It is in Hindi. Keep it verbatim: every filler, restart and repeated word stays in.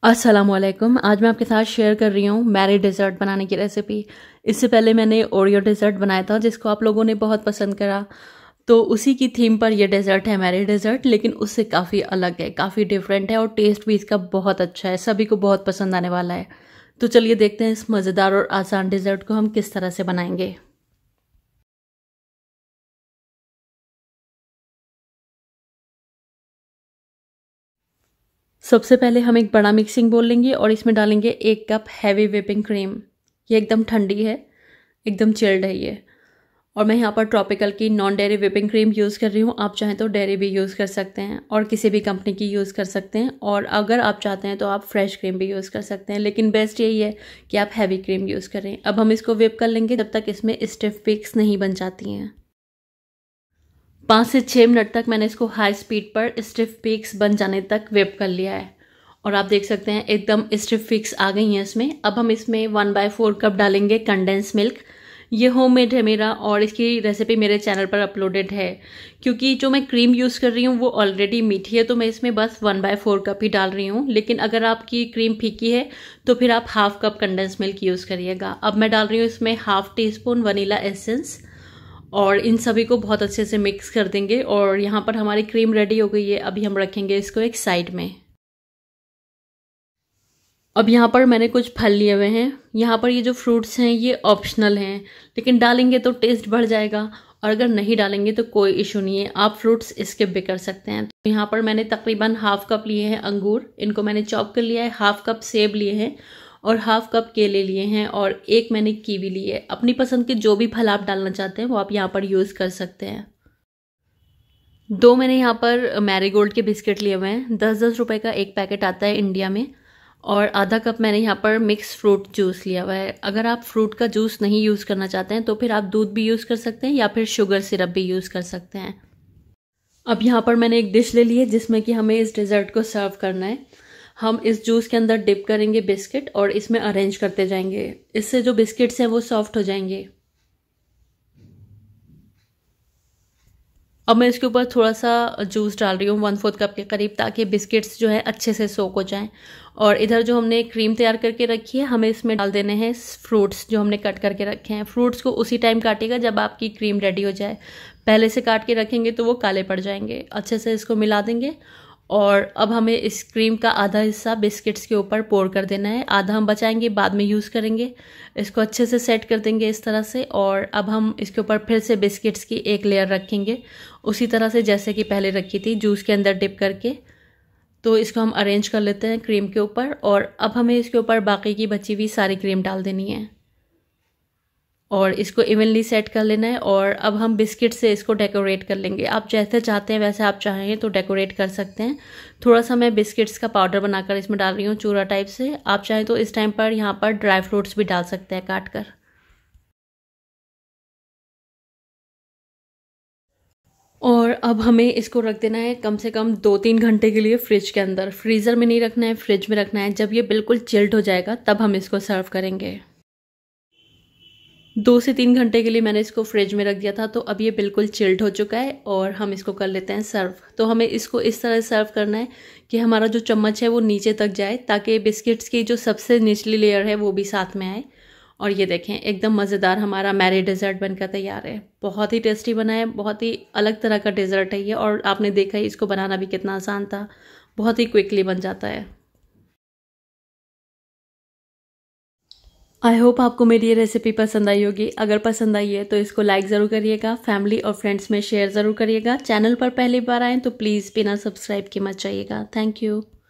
अस्सलामुअलैकुम। आज मैं आपके साथ शेयर कर रही हूँ मैरी डेज़र्ट बनाने की रेसिपी। इससे पहले मैंने ओरियो डेज़र्ट बनाया था जिसको आप लोगों ने बहुत पसंद करा, तो उसी की थीम पर ये डेज़र्ट है मैरी डेज़र्ट, लेकिन उससे काफ़ी अलग है, काफ़ी डिफरेंट है और टेस्ट भी इसका बहुत अच्छा है, सभी को बहुत पसंद आने वाला है। तो चलिए देखते हैं इस मज़ेदार और आसान डेज़र्ट को हम किस तरह से बनाएंगे। सबसे पहले हम एक बड़ा मिक्सिंग बोल लेंगे और इसमें डालेंगे एक कप हैवी व्हिपिंग क्रीम। ये एकदम ठंडी है, एकदम चिल्ड है ये। और मैं यहाँ पर ट्रॉपिकल की non dairy whipping cream use कर रही हूँ। आप चाहें तो डेयरी भी यूज़ कर सकते हैं और किसी भी कंपनी की यूज़ कर सकते हैं, और अगर आप चाहते हैं तो आप फ्रेश क्रीम भी यूज़ कर सकते हैं, लेकिन बेस्ट यही है कि आप हैवी क्रीम यूज़ करें। अब हम इसको व्हिप कर लेंगे जब तक इसमें स्टिफ पिक्स नहीं बन जाती हैं। पाँच से छः मिनट तक मैंने इसको हाई स्पीड पर स्टिफ पिक्स बन जाने तक व्हिप कर लिया है, और आप देख सकते हैं एकदम स्टिफ पिक्स आ गई हैं इसमें। अब हम इसमें वन बाय फोर कप डालेंगे कंडेंस मिल्क। ये होममेड है मेरा और इसकी रेसिपी मेरे चैनल पर अपलोडेड है। क्योंकि जो मैं क्रीम यूज़ कर रही हूँ वो ऑलरेडी मीठी है, तो मैं इसमें बस वन बाय फोर कप ही डाल रही हूँ, लेकिन अगर आपकी क्रीम फीकी है तो फिर आप half cup condense milk use करिएगा। अब मैं डाल रही हूँ इसमें half teaspoon vanilla essence, और इन सभी को बहुत अच्छे से मिक्स कर देंगे। और यहाँ पर हमारी क्रीम रेडी हो गई है। अभी हम रखेंगे इसको एक साइड में। अब यहाँ पर मैंने कुछ फल लिए हुए हैं। यहाँ पर ये जो फ्रूट्स हैं ये ऑप्शनल हैं, लेकिन डालेंगे तो टेस्ट बढ़ जाएगा, और अगर नहीं डालेंगे तो कोई इशू नहीं है, आप फ्रूट्स स्किप भी कर सकते हैं। तो यहाँ पर मैंने तकरीबन हाफ कप लिए हैं अंगूर, इनको मैंने चॉप कर लिया है। हाफ कप सेब लिए हैं और हाफ कप केले लिए हैं, और एक मैंने कीवी ली है। अपनी पसंद के जो भी फल आप डालना चाहते हैं वो आप यहाँ पर यूज़ कर सकते हैं। दो मैंने यहाँ पर मैरीगोल्ड के बिस्किट लिए हुए हैं। दस दस रुपये का एक पैकेट आता है इंडिया में। और आधा कप मैंने यहाँ पर मिक्स फ्रूट जूस लिया हुआ है। अगर आप फ्रूट का जूस नहीं यूज़ करना चाहते हैं तो फिर आप दूध भी यूज़ कर सकते हैं या फिर शुगर सिरप भी यूज़ कर सकते हैं। अब यहाँ पर मैंने एक डिश ले ली है जिसमें कि हमें इस डेजर्ट को सर्व करना है। हम इस जूस के अंदर डिप करेंगे बिस्किट और इसमें अरेंज करते जाएंगे। इससे जो बिस्किट्स हैं वो सॉफ्ट हो जाएंगे। अब मैं इसके ऊपर थोड़ा सा जूस डाल रही हूँ, वन फोर्थ कप के करीब, ताकि बिस्किट्स जो है अच्छे से सोक हो जाएं। और इधर जो हमने क्रीम तैयार करके रखी है हमें इसमें डाल देने हैं फ्रूट्स जो हमने कट करके रखे हैं। फ्रूट्स को उसी टाइम काटिएगा जब आपकी क्रीम रेडी हो जाए। पहले से काट के रखेंगे तो वो काले पड़ जाएंगे। अच्छे से इसको मिला देंगे, और अब हमें इस क्रीम का आधा हिस्सा बिस्किट्स के ऊपर पोर कर देना है। आधा हम बचाएंगे, बाद में यूज़ करेंगे। इसको अच्छे से सेट कर देंगे इस तरह से, और अब हम इसके ऊपर फिर से बिस्किट्स की एक लेयर रखेंगे उसी तरह से जैसे कि पहले रखी थी, जूस के अंदर डिप करके। तो इसको हम अरेंज कर लेते हैं क्रीम के ऊपर, और अब हमें इसके ऊपर बाकी की बची हुई सारी क्रीम डाल देनी है और इसको इवनली सेट कर लेना है। और अब हम बिस्किट से इसको डेकोरेट कर लेंगे। आप जैसे चाहते हैं वैसे आप चाहें तो डेकोरेट कर सकते हैं। थोड़ा सा मैं बिस्किट्स का पाउडर बनाकर इसमें डाल रही हूँ चूरा टाइप से। आप चाहें तो इस टाइम पर यहाँ पर ड्राई फ्रूट्स भी डाल सकते हैं काट कर। और अब हमें इसको रख देना है कम से कम दो तीन घंटे के लिए फ्रिज के अंदर। फ्रीज़र में नहीं रखना है, फ्रिज में रखना है। जब ये बिल्कुल चिल्ड हो जाएगा तब हम इसको सर्व करेंगे। दो से तीन घंटे के लिए मैंने इसको फ्रिज में रख दिया था, तो अब ये बिल्कुल चिल्ड हो चुका है और हम इसको कर लेते हैं सर्व। तो हमें इसको इस तरह सर्व करना है कि हमारा जो चम्मच है वो नीचे तक जाए, ताकि बिस्किट्स की जो सबसे निचली लेयर है वो भी साथ में आए। और ये देखें एकदम मज़ेदार हमारा मैरी डेज़र्ट बनकर तैयार है। बहुत ही टेस्टी बना है, बहुत ही अलग तरह का डेज़र्ट है ये, और आपने देखा ही इसको बनाना भी कितना आसान था, बहुत ही क्विकली बन जाता है। आई होप आपको मेरी ये रेसिपी पसंद आई होगी। अगर पसंद आई है तो इसको लाइक ज़रूर करिएगा, फैमिली और फ्रेंड्स में शेयर ज़रूर करिएगा। चैनल पर पहली बार आएँ तो प्लीज़ बिना सब्सक्राइब के मत जाइएगा। Thank you.